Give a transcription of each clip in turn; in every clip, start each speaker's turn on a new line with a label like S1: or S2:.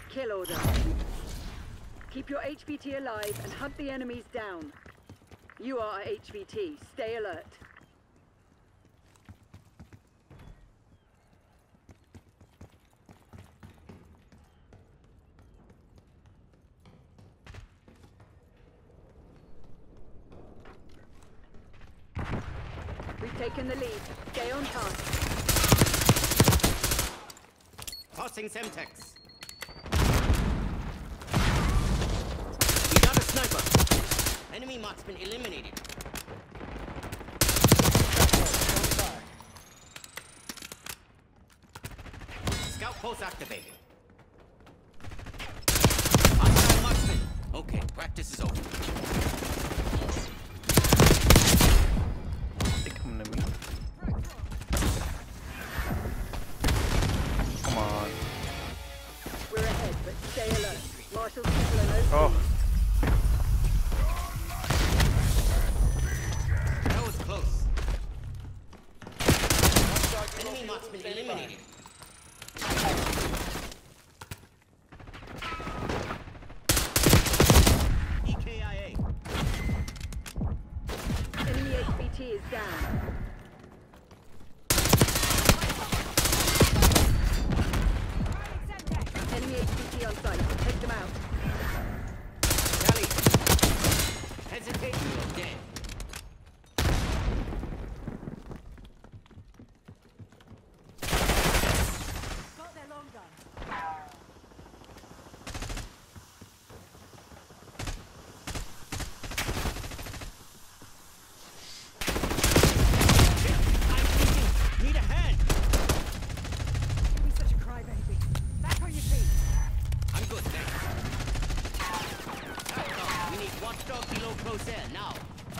S1: kill order. Keep your HVT alive and hunt the enemies down. You are a HVT. Stay alert. We've taken the lead. Stay on task.
S2: Tossing Semtex. We got a sniper. Enemy marksman eliminated. Scout post activated. Hostile marksman. Okay, practice is over.
S3: They coming to me. Come on.
S1: We're ahead, but stay alert. Marshall's people are no
S3: Oh.
S2: That was close. Enemy marksman eliminated. EKIA.
S1: Enemy HVT is down. Enemy HVT on site. Take them out.
S2: Charlie. Hesitate, you're dead.
S1: Got their long gun.
S2: Need a hand.
S1: Don't be such a crybaby. Back on your feet.
S2: I'm good, thanks. We need watchdog below close air now.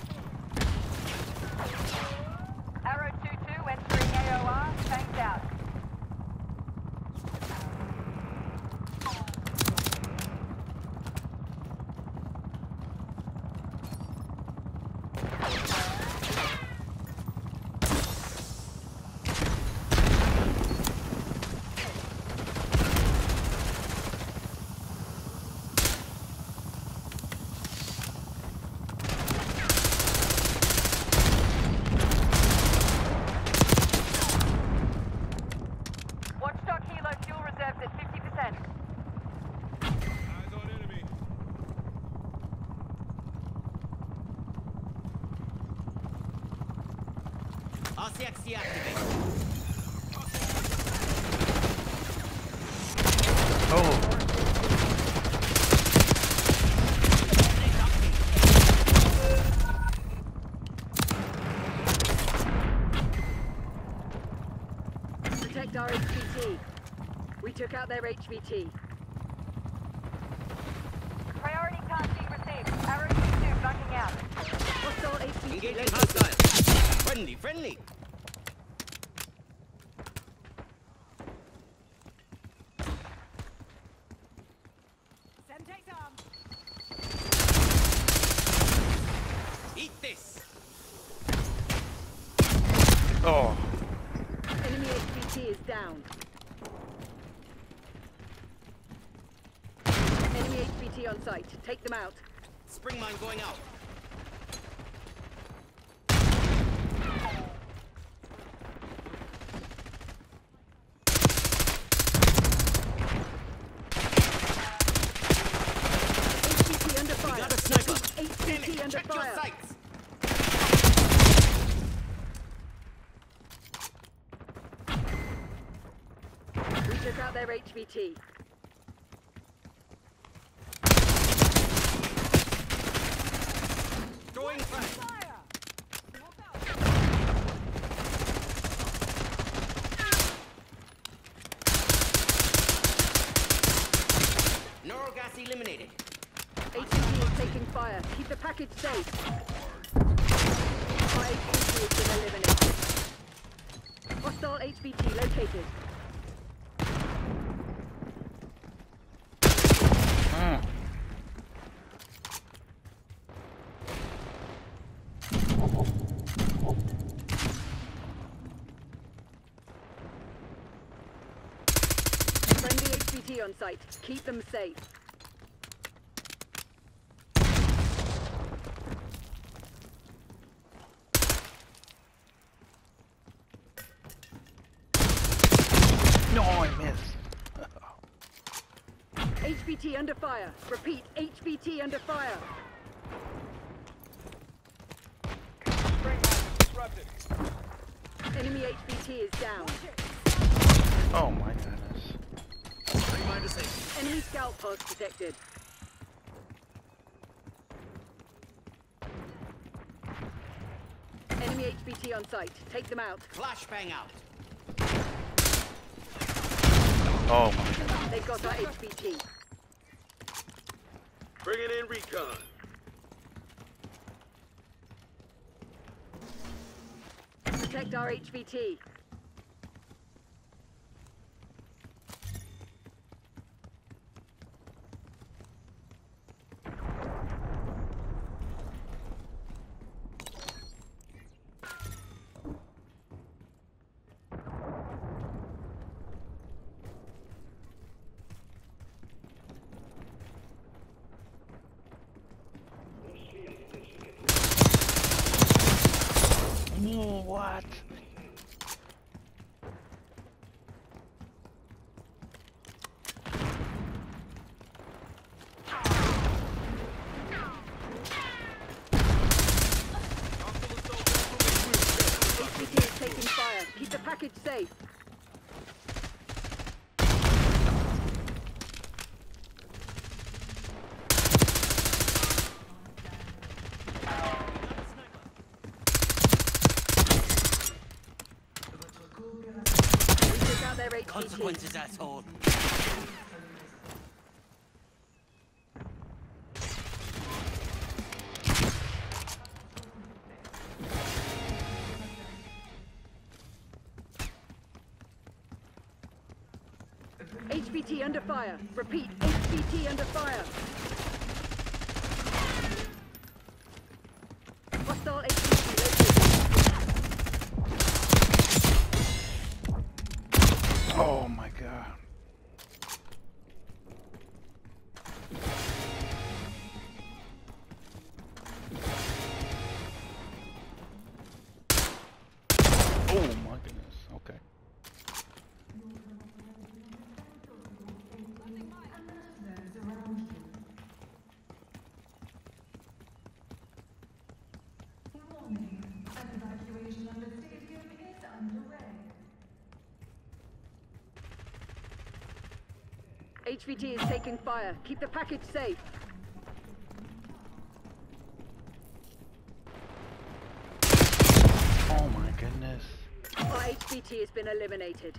S4: Arrow 2-2 entering AOR. Tanks out. Watchdog Helo fuel reserves at 50%.
S5: Eyes on enemy.
S2: RCX deactivated.
S3: Oh.
S1: Protect our HVT. We took out their HVT.
S4: Priority task received. Arrow 2-2 bucking out.
S1: Hostile HVT
S2: Engaging
S1: located.
S2: hostile. Friendly, friendly.
S1: Semtex arm.
S2: Eat this.
S3: Oh.
S1: Enemy HVT is down. Enemy HVT on site. Take them out.
S2: Spring mine going out.
S1: HVT under fire.
S2: Got a sniper. Damn
S1: HVT
S2: it,
S1: under
S2: check your
S1: fire.
S2: sights.
S1: We took out their HVT.
S2: Throwing fire. Neurogas eliminated.
S1: HVT is taking fire. Keep the package safe. Our HVT has been eliminated. Hostile HVT located.
S3: Mm.
S1: Friendly HVT HVT on site. Keep them safe.
S3: No, I missed.
S1: HVT under fire. Repeat, HVT under fire.
S5: Disrupted.
S1: Enemy HVT is down.
S3: Oh my goodness.
S2: Reminder safety.
S1: Enemy scout post detected. Enemy HVT on site. Take them out.
S2: Flashbang out.
S3: Oh my goodness.
S1: They've got our HVT.
S5: Bringing in recon.
S1: Protect our HVT.
S3: What?
S1: HVT is taking fire. Keep the package safe. We took out their HVT.
S2: Consequences, asshole.
S1: HVT under fire. Repeat, HVT under fire. Hostile HVT located.
S3: Oh my god. Oh my goodness. Okay.
S1: HVT is taking fire. Keep the package safe.
S3: Oh my goodness.
S1: Our HVT has been eliminated.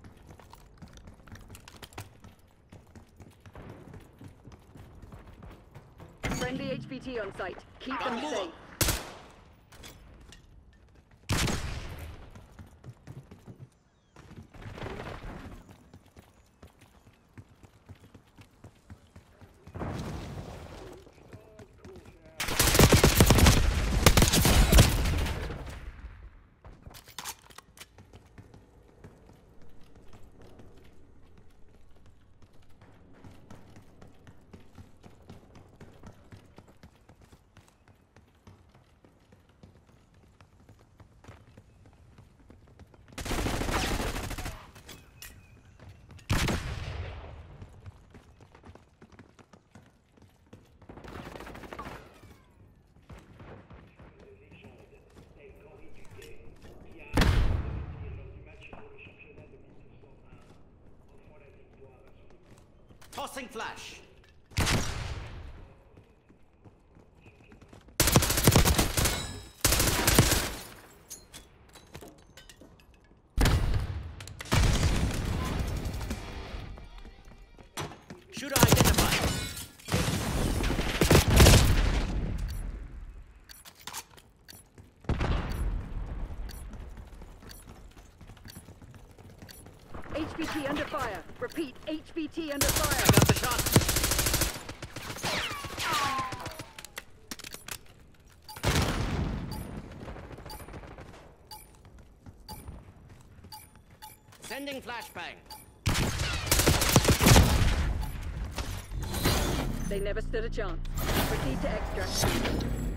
S1: Friendly HVT on site. Keep them safe.
S2: Tossing flash. Shooter identified.
S1: HVT under fire. Repeat, HVT under fire.
S2: Got the shot. Sending flashbang.
S1: They never stood a chance. Proceed to extract.